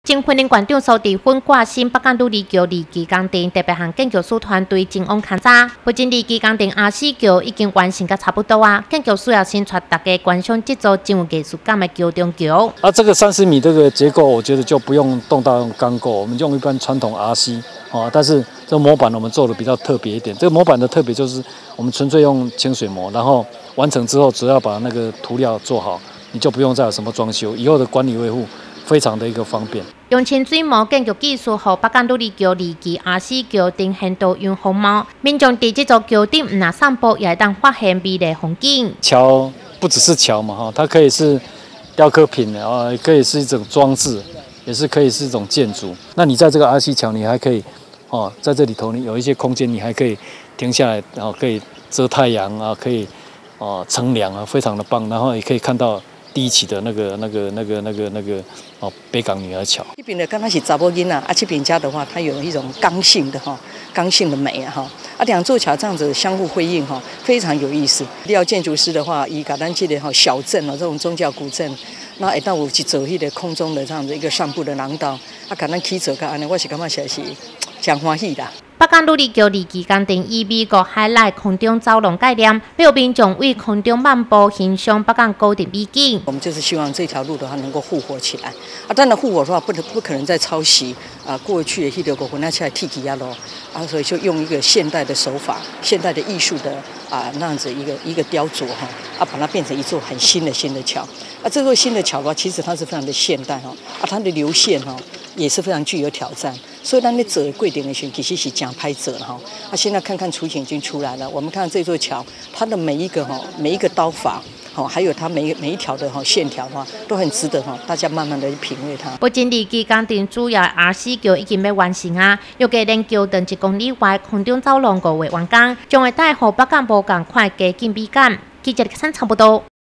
经训练馆长苏伫分挂新北港路二桥二期工程特别向建筑师团队前往勘查，不仅二期工程R4桥已经完成甲差不多啊，建筑师也宣传大家观赏这座真有艺术感的桥中桥。 这个30米这个结构，我觉得就不用动到用钢构，我们用一般传统 RC 但是这模板我们做的比较特别一点。这个模板的特别就是我们纯粹用清水模，然后完成之后只要把那个涂料做好，你就不用再有什么装修，以后的管理维护非常的一个方便。 用清水模建筑技术，和北港路二桥二期R4桥呈现多样风貌。民众伫这座桥顶唔拿散步，也会当发现美丽风景。 桥不只是桥嘛，它可以是雕刻品也可以是一种装置，也是可以是一种建筑。那你在这个RC桥，你还可以在这里头你有一些空间，你还可以停下来，然后可以遮太阳啊，可以乘凉啊，非常的棒。然后也可以看到第一期的那个北港女儿桥。 这边的刚开始查某囡啊，这边家的话，它有一种刚性的美两座桥这样子相互辉映非常有意思。料建筑师的话，以咱这个小镇这种宗教古镇，那会当有去走迄个空中的这样子一个散步的廊道，咱起走个安尼，我是感觉实是真欢喜啦。 北港路二桥二期工程以美国海内空中走廊概念，让民众为空中漫步，欣赏北港高的美景。 我们就是希望这条路的话能够护活起来当然护活的话不可能再抄袭过去的迄个混那起来铁起咯所以就用一个现代的手法、现代的艺术的那样子一个雕琢把它变成一座很新的桥这座新的桥的话，其实它是非常的现代它的流线也是非常具有挑战，所以咱咧做的过程的时候，其实是真歹做现在看看雏形已经出来了，我们看这座桥，它的每一个刀法。还有它每一条的线条都很值得大家慢慢的去品味它。 不仅二期工程主要R4桥已经要完成又加连桥段1公里外空中走廊5月完工，将会带予北港无同款加紧美感。记者李克珊差不多。